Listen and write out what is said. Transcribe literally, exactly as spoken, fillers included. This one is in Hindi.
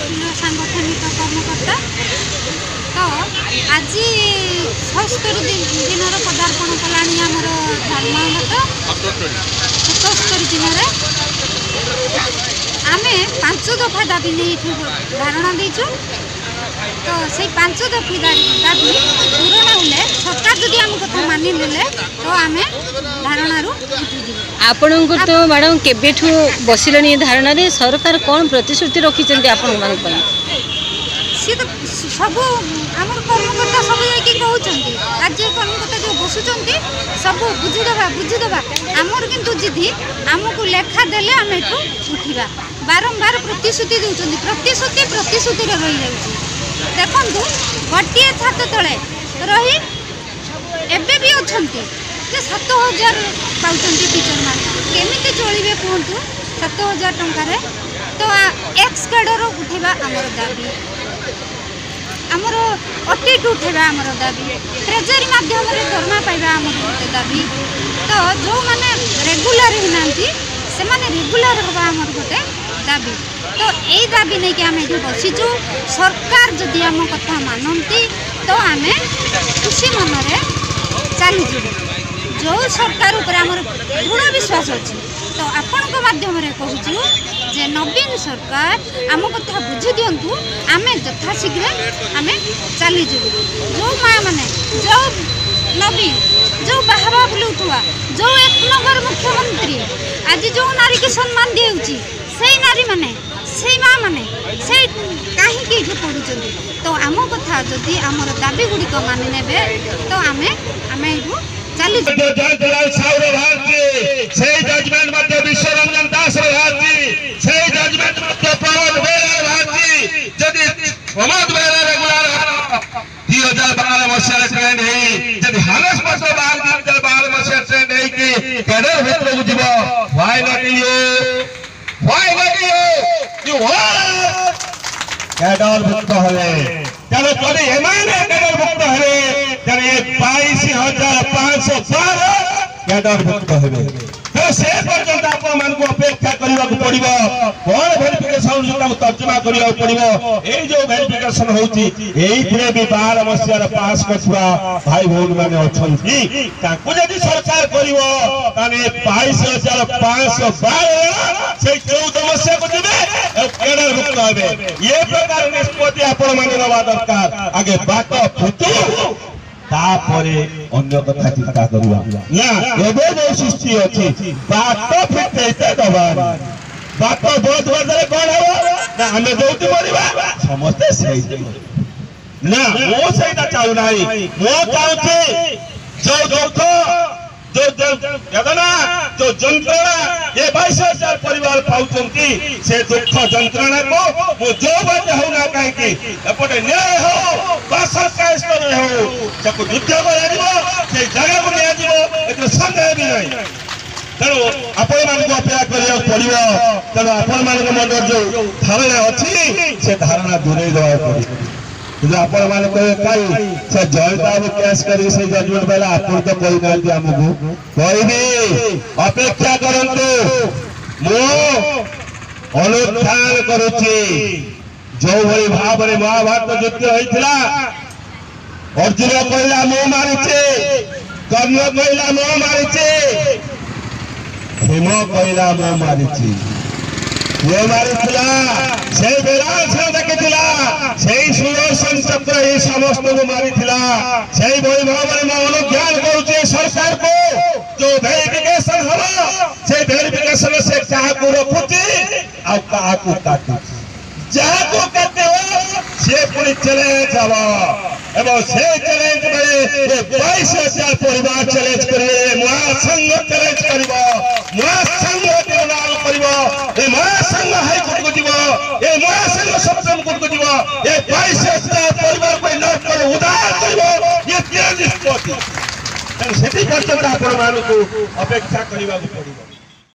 सांगठनिक कर्मकर्ता। तो आज सतहत्तर दिन पदार्पण कलानी आमर धर्मघट सतहत्तर दिन आम पांच दफा दाबी नहीं धारणा देचु। तो से पांच दफी दाबी पूरण हेले सरकार जदि आम कथा मानि नेले तो आम धारणा आपण तो मैडम केबेठू बसिले धारणा रे सरकार कौन प्रतिश्रुति रखिछन्ते आपण मान पई सी तो सब आम कर्मकर्ता सब जाकि कहउछन्ती राज्य कर्मकर्ता जो बसुछन्ती सब बुझीदेवा बुझीदेवा आमर किंतु जिधि आमको लेखा देले आम एठू उठिबा बारंबार प्रतिश्रुति देउछन्ती प्रतिश्रुति प्रतिश्रुति रे रहि जाउछि। देखंतु गोटे छात तले रही एबे भी अछन्ती जे सात हजार पाउछन्ती टीचर मान केमिति चलिबे कहंतु सात हजार टंका रे। तो एक्स कैडर उठेबा आमर दाबी आमर अटिट उठेबा आमर दाबी ट्रेजरी माध्यम रे दरमा पाइबा आमर गोटे दाबी। तो जो माने रेगुलर हिनांती से माने रेगुलर होबा आमर गोटे दाबी। तो यही दाबी नहीं कि आम ये बसीचु सरकार जदि आम कथा मानती तो आम खुशी मन चलीजु जो सरकार उपर आमर दृढ़ विश्वास अच्छी। तो आपण माध्यम कहूँ जे नवीन सरकार आम कथा बुझी दिंतु आम यथाशीघ्र आम चलीजु। जो माँ मैंने जो नवीन जो बाहवा बुलाऊा जो एक नंबर मुख्यमंत्री आज जो नारी के सम्मान दिखाई से नारी माने से माँ मैंने से कहीं पड़ुं। तो आम कथा जदि आमर दाबी गुड़िक मानि ने तो आम आम चली विश्वरंजन दास दुई हजार बारह मसीह ट्रेंड है हानस बारह बारह मसीह ट्रेंड है कि कैडर भितर को जीव why not you why not you you want cadre भुक्त हेले चलो चले एमाने कैडर भुक्त हेले चले ये बाईस हजार पाँच सौ बारह कैडर भुक्त हेले। तो से पर्यंत आपण मान को अपेक्षा करबा को पड़िबो कोन वेरिफिकेशन जोटा तर्जुमा करबा पड़िबो ए जो वेरिफिकेशन होची एई थरे भी बारह मसिया पास करथुआ भाई भौन माने अछंती ताको जदि सरकार करिवो ताने बाईस हजार पाँच सौ बारह से चौदह मसिया को देबे केडर भुक्त हेबे। ये प्रकार निष्पत्ति आपण माने नवा दरकार आगे बात फुटू तापरे अन्य कथा चिंता करवा ना एबे जो सृष्टि अछि बात फिटेते दबा बात बहुत बदले कोन हो ना हमें जोति मरिबा समस्त सही ना वो सहीटा चाहू नाही वो चाहूची जो दुख जो वेदना जो जंत्रणा ये बाईस हजार परिवार पाउचंती से दुख जंत्रणा को वो जो बात हो ना कहीं एपटे न्याय हो बा सरकार स्तर हो जको युद्ध कराजिबो से जगह को नियाजिबो एतो संदेह भी नहीं। तेणु आपण मान को अपेक्षा करिया पड़िबो तेणु आपण मान को मन जो धारणा अछि से धारणा दूरे दवा पड़िबो। आपण मान कहे कई से जयताब केस करी से जजमेंट बेला आपण तो कोई नांती हमको कोई भी अपेक्षा करंतु मो अनुष्ठान करूची जो भली भाव रे महाभारत युद्ध होइथिला अर्जुन कहला मो मारिचे कर्ण कहला मो मारिचे भीम कहला मो मारिचे ये मारिथिला से बेला से देखिथिला से सुदर्शन चक्र ये समस्त को मारिथिला से भई भाव में अनुज्ञान करूचे सरकार को जो वेरिफिकेशन हला से वेरिफिकेशन से कहा को रखुची आ कहा को काटू जहा को कहते हो से पूरी चैलेंज हवा एवं से चैलेंज में ये बाईस हजार परिवार चैलेंज करिए महासंघ चैलेंज करिबो महासंघ निर्णय करिबो ए महासंघ हाईकोर्ट को जीवो ए महासंघ सुप्रीम कोर्ट को जीवो ए बाईस हजार परिवार को नोट कर उधार करिबो ये क्या निष्पत्ति सेठी पर्यंत आपण मान को अपेक्षा करिबा को पड़िबो।